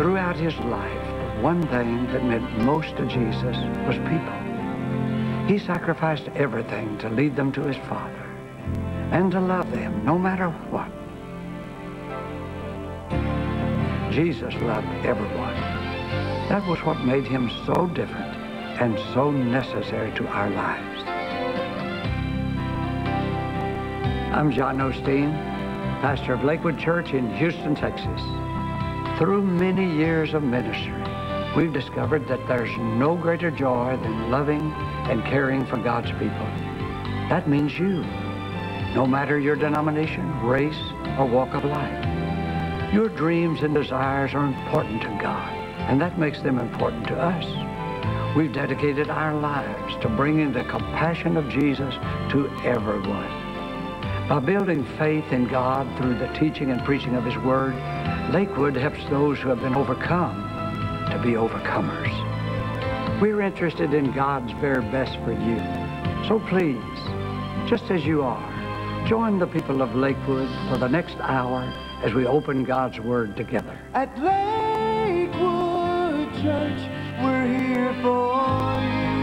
Throughout his life, the one thing that meant most to Jesus was people. He sacrificed everything to lead them to his Father and to love them no matter what. Jesus loved everyone. That was what made him so different and so necessary to our lives. I'm John Osteen, pastor of Lakewood Church in Houston, Texas. Through many years of ministry, we've discovered that there's no greater joy than loving and caring for God's people. That means you, no matter your denomination, race, or walk of life. Your dreams and desires are important to God, and that makes them important to us. We've dedicated our lives to bringing the compassion of Jesus to everyone. By building faith in God through the teaching and preaching of his word, Lakewood helps those who have been overcome to be overcomers. We're interested in God's very best for you. So please, just as you are, join the people of Lakewood for the next hour as we open God's word together. At Lakewood Church, we're here for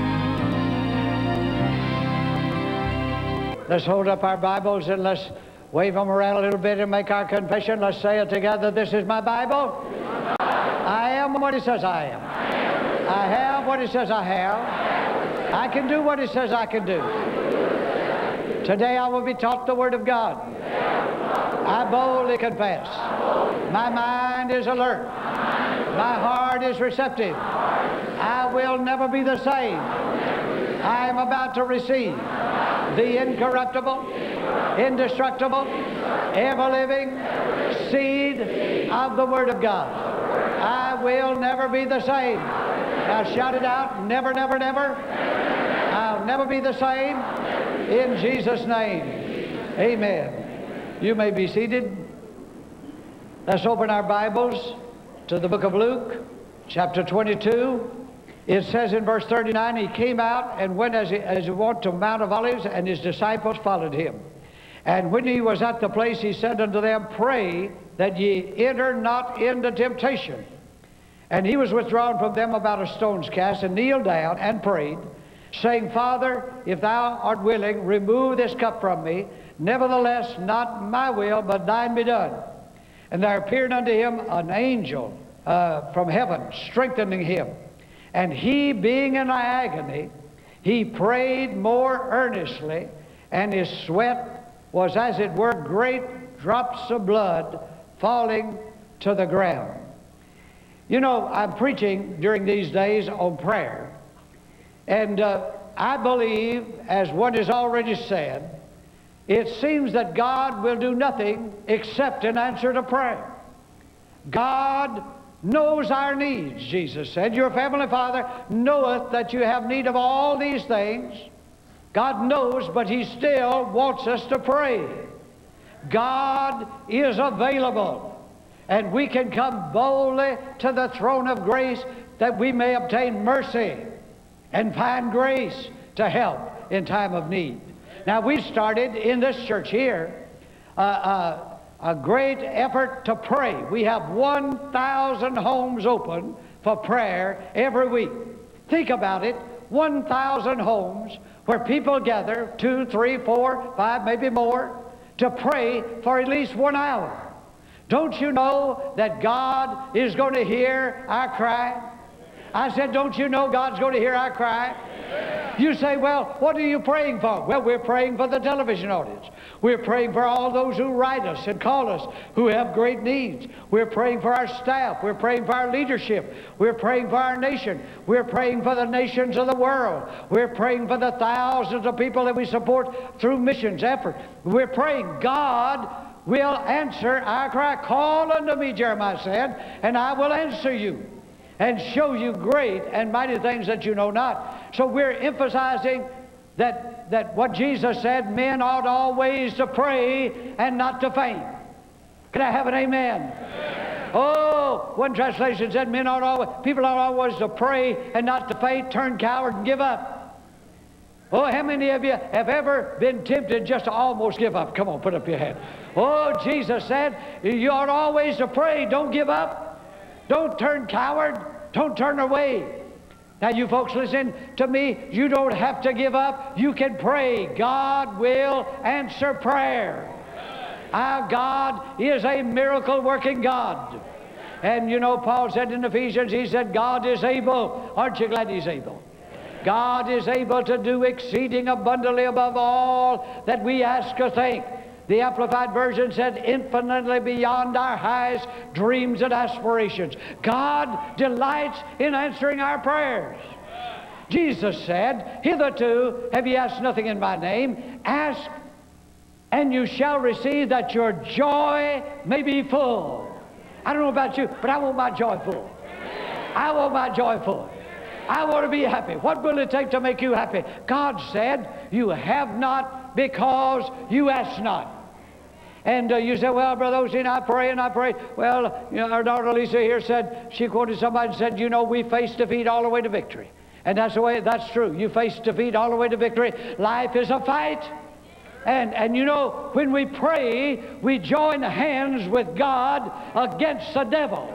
you. Let's hold up our Bibles and let's wave them around a little bit and make our confession. Let's say it together. This is my Bible. I am what it says I am. I have what it says I have. I can do what it says I can do. Today I will be taught the Word of God. I boldly confess. My mind is alert. My heart is receptive. I will never be the same. I am about to receive the incorruptible, indestructible, ever-living seed of the Word of God. I will never be the same. Now shout it out. Never, never, never. I'll never be the same. In Jesus' name. Amen. You may be seated. Let's open our Bibles to the book of Luke, chapter 22. It says in verse 39, he came out and went as he went to Mount of Olives, and his disciples followed him. And when he was at the place, he said unto them, Pray that ye enter not into temptation. And he was withdrawn from them about a stone's cast, and kneeled down and prayed, saying, Father, if thou art willing, remove this cup from me. Nevertheless, not my will, but thine be done. And there appeared unto him an angel from heaven, strengthening him. And he, being in agony, he prayed more earnestly, and his sweat was as it were great drops of blood falling to the ground. You know, I'm preaching during these days on prayer. And I believe, as one has already said, it seems that God will do nothing except in answer to prayer. God knows our needs, Jesus said. Your heavenly Father knoweth that you have need of all these things. God knows, but he still wants us to pray. God is available, and we can come boldly to the throne of grace that we may obtain mercy and find grace to help in time of need. Now, we've started in this church here a great effort to pray. We have 1,000 homes open for prayer every week. Think about it, 1,000 homes where people gather 2, 3, 4, 5, maybe more, to pray for at least 1 hour. Don't you know that God is going to hear our cry? I said, don't you know God's going to hear our cry? You say, well, what are you praying for? Well, we're praying for the television audience. We're praying for all those who write us and call us who have great needs. We're praying for our staff. We're praying for our leadership. We're praying for our nation. We're praying for the nations of the world. We're praying for the thousands of people that we support through missions effort. We're praying God will answer our cry. Call unto me, Jeremiah said, and I will answer you and show you great and mighty things that you know not. So we're emphasizing that what Jesus said, men ought always to pray and not to faint. Can I have an amen? Amen. Oh, one translation said people ought always to pray and not to faint, turn coward and give up. Oh, how many of you have ever been tempted just to almost give up? Come on, put up your hand. Oh, Jesus said, you ought always to pray, don't give up. Don't turn coward. Don't turn away. Now, you folks listen to me. You don't have to give up. You can pray. God will answer prayer. Our God is a miracle-working God. And you know, Paul said in Ephesians, he said, God is able. Aren't you glad He's able? God is able to do exceeding abundantly above all that we ask or think. The Amplified Version said, infinitely beyond our highest dreams and aspirations. God delights in answering our prayers. Jesus said, hitherto have ye asked nothing in my name. Ask, and you shall receive, that your joy may be full. I don't know about you, but I want my joy full. I want my joy full. I want to be happy. What will it take to make you happy? God said, you have not because you ask not. And you say, well, Brother Osteen, I pray and I pray. Well, you know, our daughter Lisa here said, she quoted somebody and said, you know, we face defeat all the way to victory. And that's the way, that's true. You face defeat all the way to victory. Life is a fight. And you know, when we pray, we join hands with God against the devil.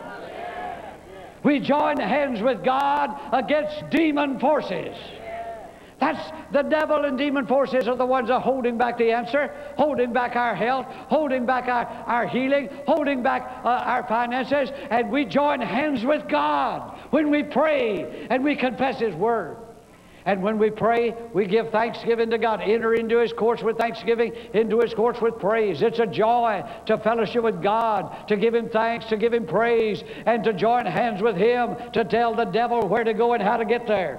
We join hands with God against demon forces. That's the devil and demon forces are the ones that are holding back the answer, holding back our health, holding back our healing, holding back our finances. And we join hands with God when we pray and we confess His Word. And when we pray, we give thanksgiving to God. Enter into His courts with thanksgiving, into His courts with praise. It's a joy to fellowship with God, to give Him thanks, to give Him praise, and to join hands with Him to tell the devil where to go and how to get there.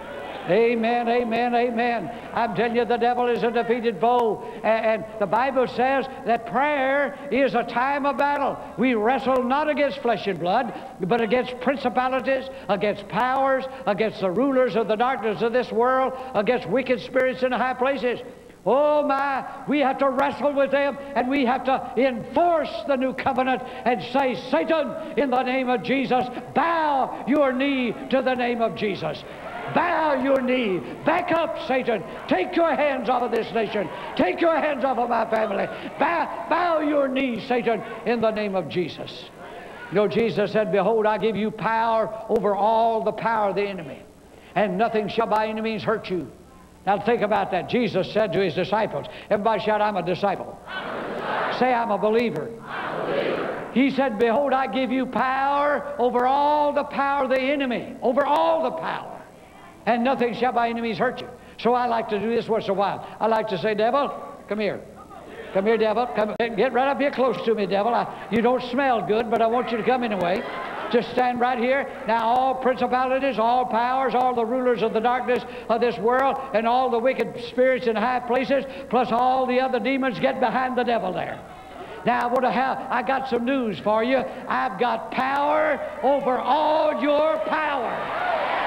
Amen, amen, amen. I'm telling you, the devil is a defeated foe. And the Bible says that prayer is a time of battle. We wrestle not against flesh and blood, but against principalities, against powers, against the rulers of the darkness of this world, against wicked spirits in the high places. Oh my, we have to wrestle with them, and we have to enforce the new covenant and say, Satan, in the name of Jesus, bow your knee to the name of Jesus. Bow your knee. Back up, Satan. Take your hands off of this nation. Take your hands off of my family. Bow your knee, Satan, in the name of Jesus. You know, Jesus said, behold, I give you power over all the power of the enemy, and nothing shall by any means hurt you. Now think about that. Jesus said to His disciples, everybody shout, I'm a disciple. Say, I'm a believer. He said, behold, I give you power over all the power of the enemy, over all the power. And nothing shall by any means hurt you. So I like to do this once in a while. I like to say, devil, come here. Come here, devil. Come, get right up here close to me, devil. You don't smell good, but I want you to come anyway. Just stand right here. Now all principalities, all powers, all the rulers of the darkness of this world, and all the wicked spirits in high places, plus all the other demons, get behind the devil there. Now I got some news for you. I've got power over all your power.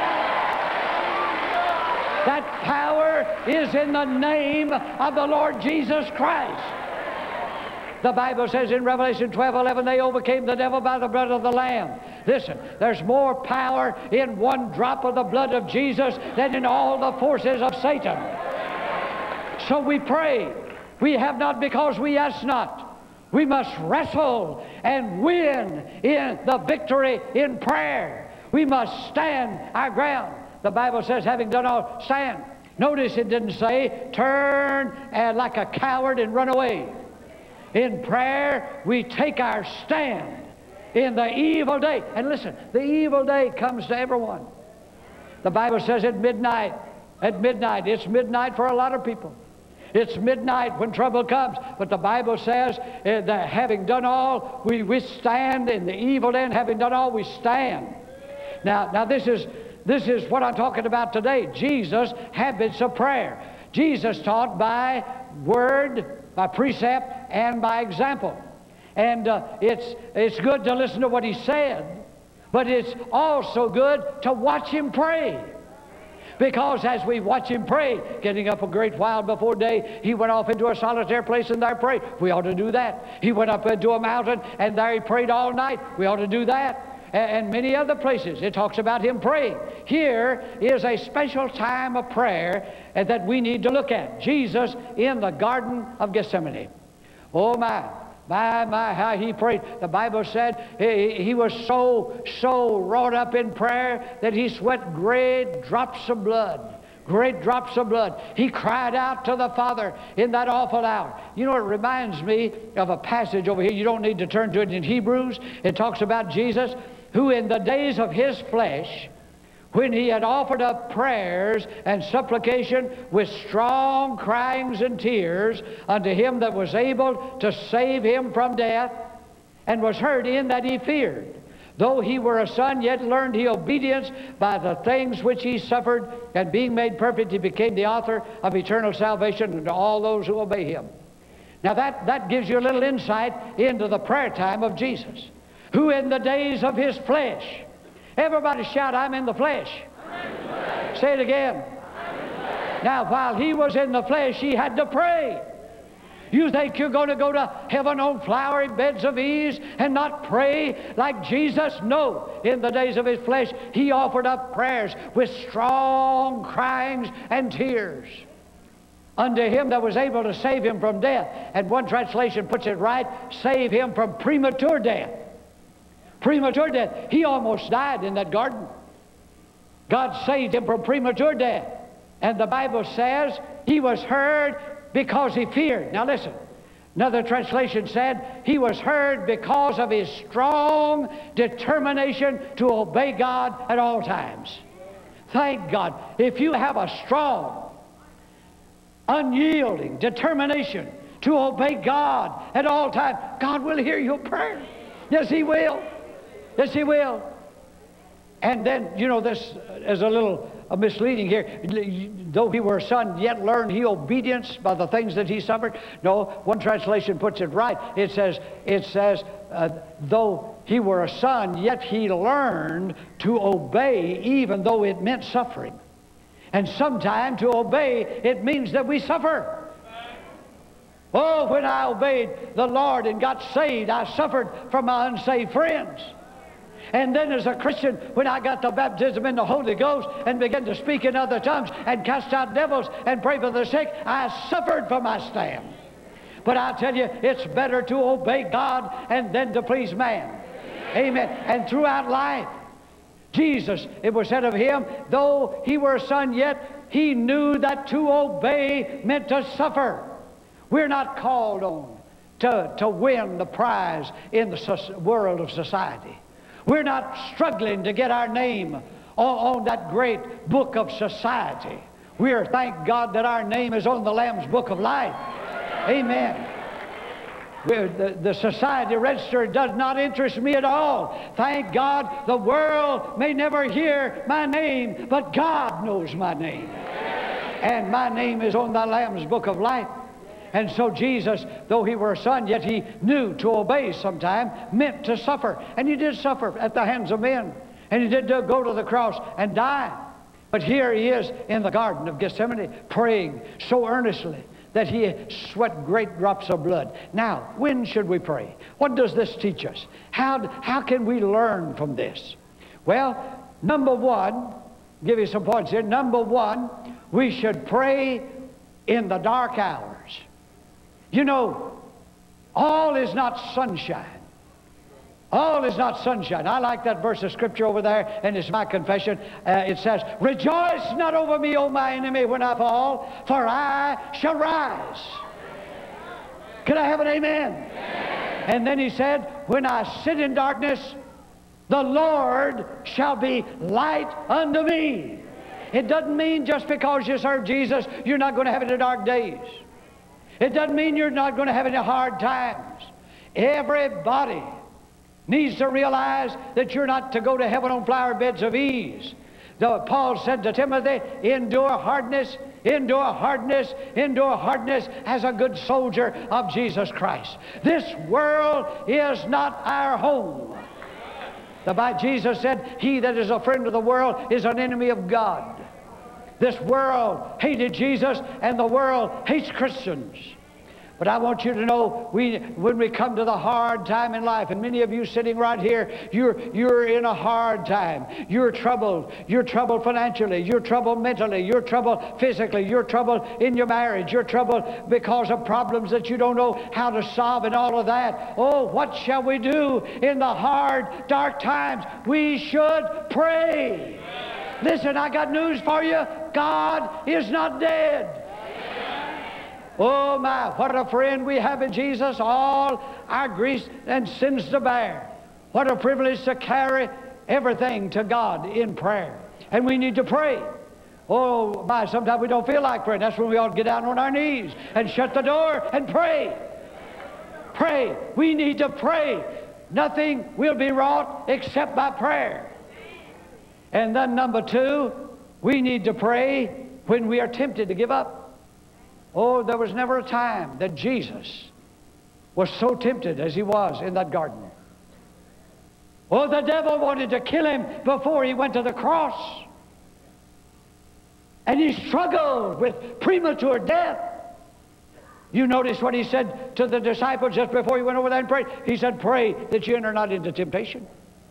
That power is in the name of the Lord Jesus Christ. The Bible says in Revelation 12:11, they overcame the devil by the blood of the Lamb. Listen, there's more power in one drop of the blood of Jesus than in all the forces of Satan. So we pray. We have not because we ask not. We must wrestle and win in the victory in prayer. We must stand our ground. The Bible says, having done all, stand. Notice it didn't say, turn like a coward and run away. In prayer, we take our stand in the evil day. And listen, the evil day comes to everyone. The Bible says at midnight, it's midnight for a lot of people. It's midnight when trouble comes. But the Bible says that having done all, we stand in the evil day, and having done all, we stand. Now this is what I'm talking about today. Jesus' habits of prayer. Jesus taught by word, by precept, and by example. And it's good to listen to what He said, but it's also good to watch Him pray. Because as we watch Him pray, getting up a great while before day, He went off into a solitary place and there prayed. We ought to do that. He went up into a mountain and there He prayed all night. We ought to do that. And many other places it talks about Him praying. Here is a special time of prayer that we need to look at. Jesus in the Garden of Gethsemane. Oh my, My, how he prayed. The Bible said he was so wrought up in prayer that he sweat great drops of blood. Great drops of blood. He cried out to the Father in that awful hour. You know, it reminds me of a passage over here. You don't need to turn to it in Hebrews. It talks about Jesus, who in the days of his flesh, when he had offered up prayers and supplication with strong cryings and tears unto him that was able to save him from death, and was heard in that he feared. Though he were a son, yet learned he obedience by the things which he suffered, and being made perfect, he became the author of eternal salvation unto all those who obey him. Now that gives you a little insight into the prayer time of Jesus, who in the days of his flesh. Everybody shout, I'm in the flesh. I'm in the flesh. Say it again. I'm in the flesh. Now, while he was in the flesh, he had to pray. You think you're going to go to heaven on flowery beds of ease and not pray like Jesus? No. In the days of his flesh, he offered up prayers with strong cryings and tears unto him that was able to save him from death. And one translation puts it right, save him from premature death. Premature death. He almost died in that garden. God saved him from premature death. And the Bible says he was heard because he feared. Now listen, another translation said he was heard because of his strong determination to obey God at all times. Thank God. If you have a strong, unyielding determination to obey God at all times, God will hear your prayer. Yes, he will. Yes, he will. And then, you know, this is a little misleading here. Though he were a son, yet learned he obedience by the things that he suffered. No, one translation puts it right. It says, though he were a son, yet he learned to obey, even though it meant suffering. And sometimes to obey, it means that we suffer. Oh, when I obeyed the Lord and got saved, I suffered from my unsaved friends. And then as a Christian, when I got the baptism in the Holy Ghost and began to speak in other tongues and cast out devils and pray for the sick, I suffered for my stand. But I tell you, it's better to obey God and then to please man. Amen. And throughout life, Jesus, it was said of him, though he were a son, yet he knew that to obey meant to suffer. We're not called on to win the prize in the world of society. We're not struggling to get our name on that great book of society. We are, thank God, that our name is on the Lamb's Book of Life. Amen. The society register does not interest me at all. Thank God the world may never hear my name, but God knows my name. And my name is on the Lamb's Book of Life. And so Jesus, though he were a son, yet he knew to obey sometime meant to suffer. And he did suffer at the hands of men. And he did go to the cross and die. But here he is in the Garden of Gethsemane praying so earnestly that he sweat great drops of blood. Now, when should we pray? What does this teach us? How can we learn from this? Well, number one, give you some points here. Number one, we should pray in the dark hours. You know, all is not sunshine. All is not sunshine. I like that verse of Scripture over there, and it's my confession. It says, rejoice not over me, O my enemy, when I fall, for I shall rise. Can I have an amen? And then he said, when I sit in darkness, the Lord shall be light unto me. It doesn't mean just because you serve Jesus, you're not going to have any dark days. It doesn't mean you're not going to have any hard times. Everybody needs to realize that you're not to go to heaven on flower beds of ease. Paul said to Timothy, endure hardness, endure hardness, endure hardness as a good soldier of Jesus Christ. This world is not our home. Jesus said, he that is a friend of the world is an enemy of God. This world hated Jesus, and the world hates Christians. But I want you to know, when we come to the hard time in life, and many of you sitting right here, you're in a hard time. You're troubled. You're troubled financially. You're troubled mentally. You're troubled physically. You're troubled in your marriage. You're troubled because of problems that you don't know how to solve and all of that. Oh, what shall we do in the hard, dark times? We should pray. Listen, I got news for you. God is not dead. Oh my, what a friend we have in Jesus, all our griefs and sins to bear. What a privilege to carry everything to God in prayer. And we need to pray. Oh my, sometimes we don't feel like praying. That's when we ought to get down on our knees and shut the door and pray. Pray. We need to pray. Nothing will be wrought except by prayer. And then number two, we need to pray when we are tempted to give up. Oh, there was never a time that Jesus was so tempted as he was in that garden. Oh, the devil wanted to kill him before he went to the cross. And he struggled with premature death. You notice what he said to the disciples just before he went over there and prayed. He said, pray that you enter not into temptation.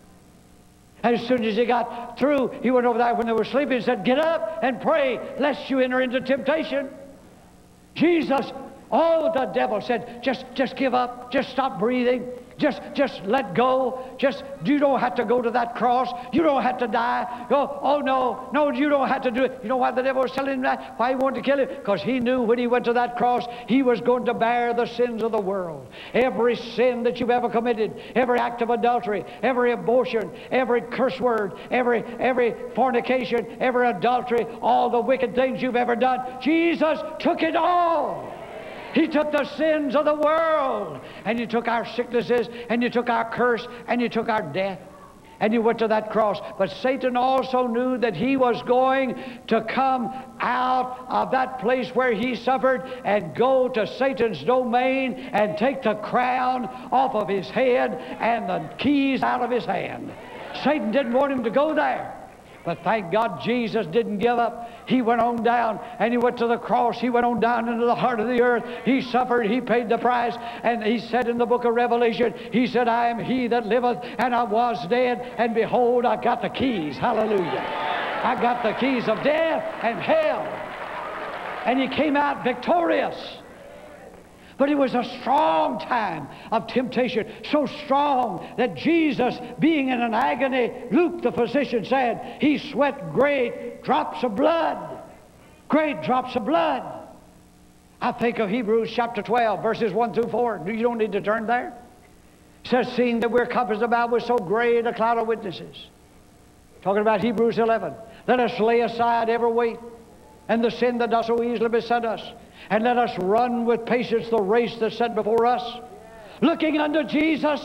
And as soon as he got through, he went over there when they were sleeping and said, get up and pray lest you enter into temptation. Jesus, oh, the devil said, just give up, just stop breathing, just let go, you don't have to go to that cross, you don't have to die. Oh no, you don't have to do it. You know why the devil was telling him that? Why he wanted to kill him? Because he knew when he went to that cross, he was going to bear the sins of the world. Every sin that you've ever committed, every act of adultery, every abortion, every curse word, every fornication, every adultery, all the wicked things you've ever done, Jesus took it all. He took the sins of the world, and He took our sicknesses, and He took our curse, and He took our death, and He went to that cross. But Satan also knew that he was going to come out of that place where he suffered and go to Satan's domain and take the crown off of his head and the keys out of his hand. Satan didn't want him to go there. But thank God Jesus didn't give up. He went on down and He went to the cross. He went on down into the heart of the earth. He suffered. He paid the price. And He said in the book of Revelation, He said, I am He that liveth, and I was dead, and behold, I got the keys. Hallelujah. I got the keys of death and hell. And He came out victorious. But it was a strong time of temptation, so strong that Jesus, being in an agony, Luke the physician said, he sweat great drops of blood. Great drops of blood. I think of Hebrews chapter 12, verses 1 through 4. You don't need to turn there. It says, seeing that we're compassed about with so great a cloud of witnesses. Talking about Hebrews 11. Let us lay aside every weight and the sin that does so easily beset us, and let us run with patience the race that's set before us, looking unto Jesus,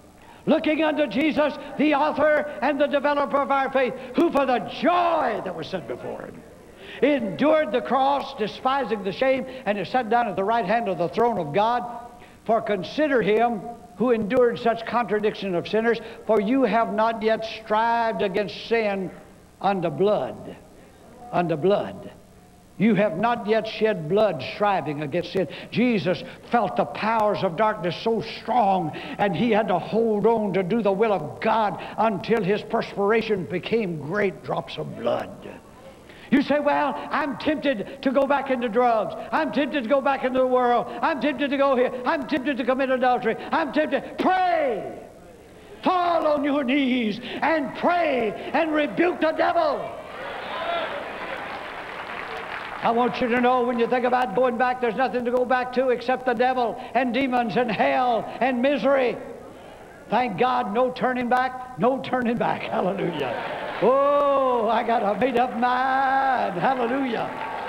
the author and the developer of our faith, who for the joy that was set before Him endured the cross, despising the shame, and is set down at the right hand of the throne of God. For consider Him who endured such contradiction of sinners, for you have not yet strived against sin unto blood. Unto blood. You have not yet shed blood striving against sin. Jesus felt the powers of darkness so strong, and He had to hold on to do the will of God until His perspiration became great drops of blood. You say, well, I'm tempted to go back into drugs. I'm tempted to go back into the world. I'm tempted to go here. I'm tempted to commit adultery. I'm tempted. Pray. Fall on your knees and pray and rebuke the devil. I want you to know, when you think about going back, there's nothing to go back to except the devil and demons and hell and misery. Thank God, no turning back, no turning back. Hallelujah. Oh, I got a made up mind. Hallelujah.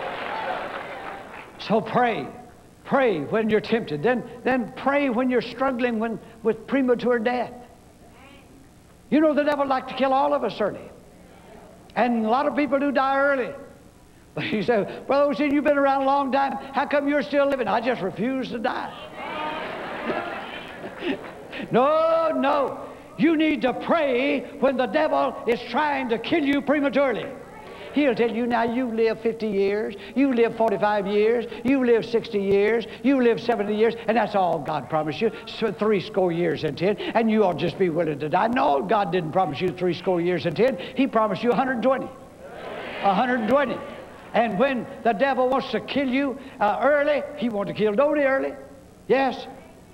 So pray. Pray when you're tempted. Then pray when you're struggling with premature death. You know, the devil likes to kill all of us early. And a lot of people do die early. But you say, Brother Osteen, you've been around a long time. How come you're still living? I just refuse to die. No. You need to pray when the devil is trying to kill you prematurely. He'll tell you, now you live 50 years, you live 45 years, you live 60 years, you live 70 years, and that's all God promised you, so 60 years and 10, and you ought to just be willing to die. No, God didn't promise you 60 years and 10. He promised you 120. 120. And when the devil wants to kill you early, he wants to kill Dodie early. Yes.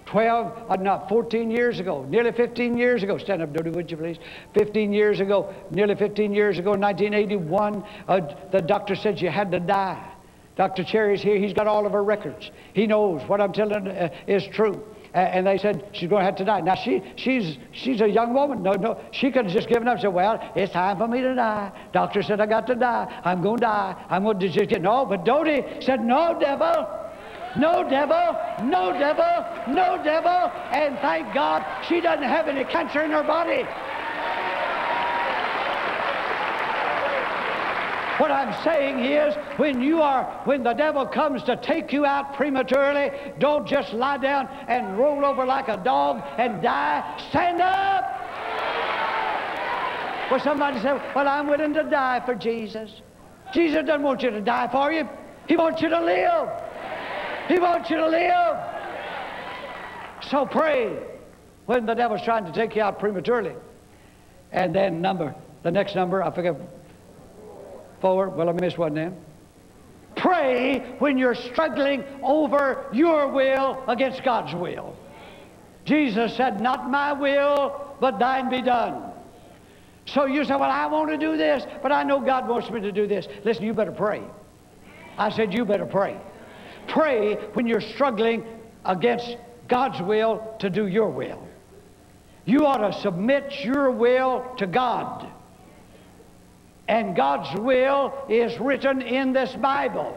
14 years ago, nearly 15 years ago, stand up, Dodie, would you please? 15 years ago, nearly 15 years ago, in 1981, the doctor said you had to die. Dr. Cherry's here. He's got all of her records. He knows what I'm telling is true. And they said she's going to have to die. Now, she's a young woman. No, she could have just given up and said, well, it's time for me to die. Doctor said I got to die. I'm going to die. I'm going to just get... No, but Dodie said, no, devil. No devil, no devil, no devil, and thank God she doesn't have any cancer in her body. What I'm saying is, when the devil comes to take you out prematurely, don't just lie down and roll over like a dog and die. Stand up. Well, somebody said, well, I'm willing to die for Jesus. Jesus doesn't want you to die for you. He wants you to live. He wants you to live. So pray when the devil's trying to take you out prematurely. And then the next number, I forget, 4. Well, I missed one then. Pray when you're struggling over your will against God's will. Jesus said, not my will, but thine be done. So you say, well, I want to do this, but I know God wants me to do this. Listen, you better pray. I said, you better pray. Pray when you're struggling against God's will to do your will. You ought to submit your will to God. And God's will is written in this Bible.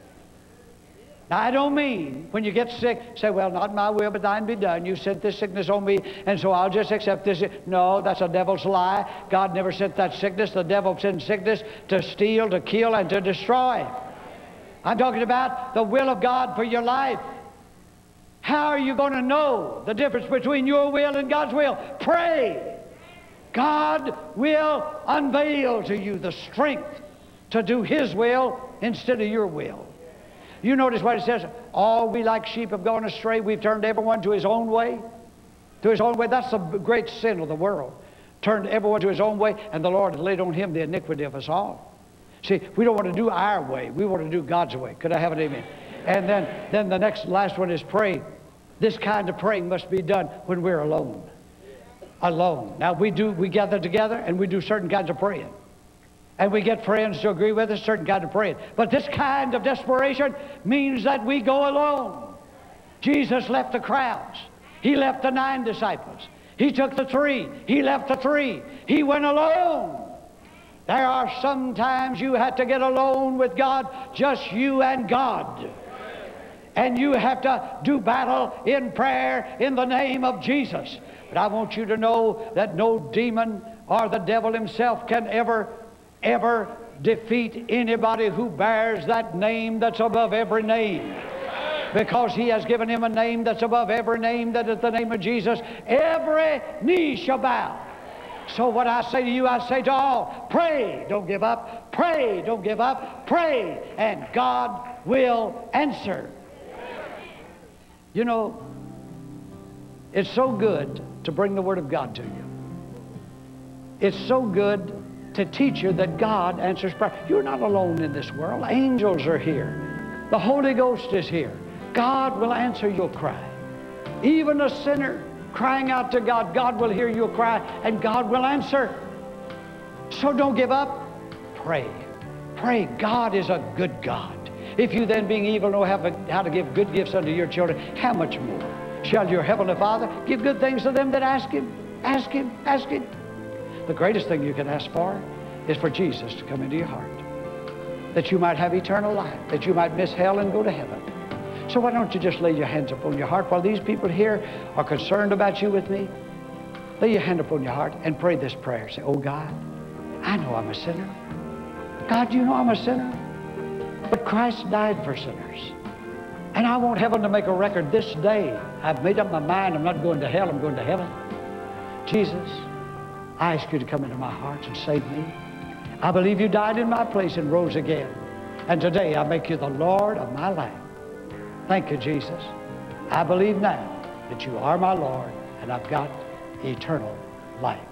Now, I don't mean when you get sick, say, well, not my will, but thine be done. You sent this sickness on me, and so I'll just accept this. No, that's a devil's lie. God never sent that sickness. The devil sent sickness to steal, to kill, and to destroy. I'm talking about the will of God for your life. How are you going to know the difference between your will and God's will? Pray. God will unveil to you the strength to do His will instead of your will. You notice what it says, all we like sheep have gone astray. We've turned everyone to his own way. To his own way. That's the great sin of the world. Turned everyone to his own way, and the Lord laid on Him the iniquity of us all. See, we don't want to do our way. We want to do God's way. Could I have an amen? And then the last one is pray. This kind of praying must be done when we're alone. Alone. Now, we gather together and we do certain kinds of praying. And we get friends to agree with us, certain kind of praying. But this kind of desperation means that we go alone. Jesus left the crowds. He left the 9 disciples. He took the 3. He left the 3. He went alone. There are some times you have to get alone with God, just you and God. And you have to do battle in prayer in the name of Jesus. But I want you to know that no demon or the devil himself can ever defeat anybody who bears that name that's above every name. Because He has given him a name that's above every name, that is the name of Jesus. Every knee shall bow. So what I say to you, I say to all, pray, don't give up. Pray, don't give up. Pray, and God will answer. You know, it's so good to bring the Word of God to you. It's so good to teach you that God answers prayer. You're not alone in this world. Angels are here. The Holy Ghost is here. God will answer your cry. Even a sinner crying out to God, God will hear your cry and God will answer. So don't give up. Pray. Pray. God is a good God. If you then, being evil, know how to give good gifts unto your children, how much more shall your heavenly Father give good things to them that ask Him? Ask Him. Ask Him. The greatest thing you can ask for is for Jesus to come into your heart, that you might have eternal life, that you might miss hell and go to heaven. So why don't you just lay your hands upon your heart while these people here are concerned about you with me? Lay your hand upon your heart and pray this prayer. Say, oh God, I know I'm a sinner. God, you know I'm a sinner. But Christ died for sinners. And I want heaven to make a record this day. I've made up my mind. I'm not going to hell. I'm going to heaven. Jesus, I ask you to come into my heart and save me. I believe you died in my place and rose again. And today I make you the Lord of my life. Thank you, Jesus. I believe now that you are my Lord and I've got eternal life.